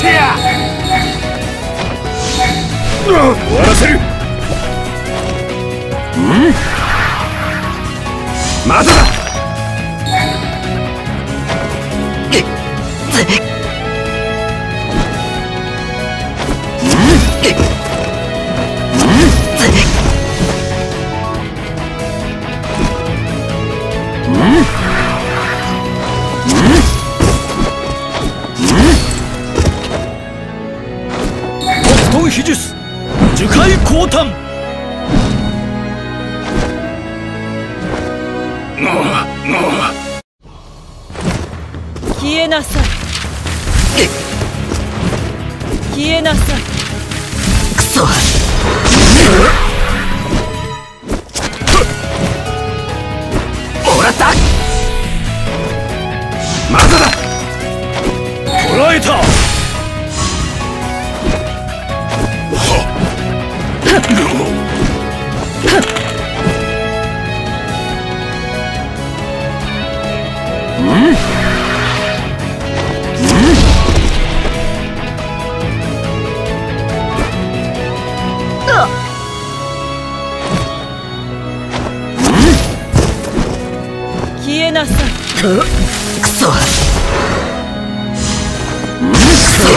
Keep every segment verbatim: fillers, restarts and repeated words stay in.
てや。終わらせる。ん？まだだ。北東秘術樹海降誕。 消えなさい。消えなさい。 クソ。もらった。 まだだ。捕らえた。 消えなさい。 クソ。クソ。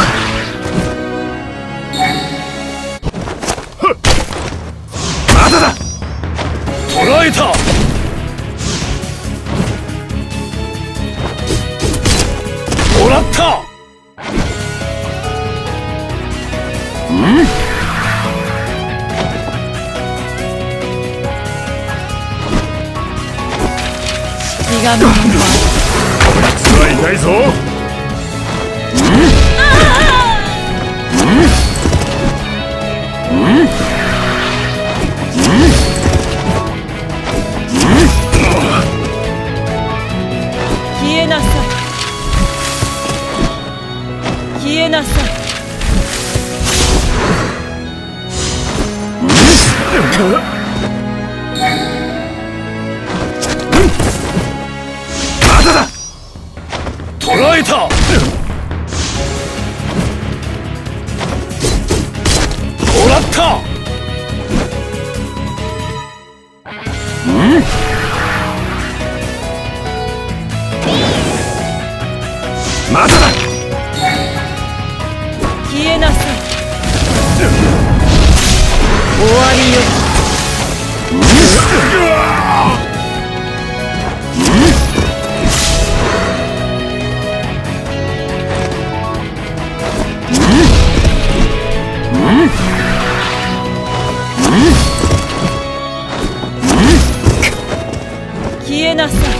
まだだ。捕らえた。もらった。ん？ 気が向くわ。 こいつは痛いぞ。 消えなさい。消えなさい。 まだだ。捕らえた。もらった。ん？まだだ。 消えなさい。終わりよ。消えなさい。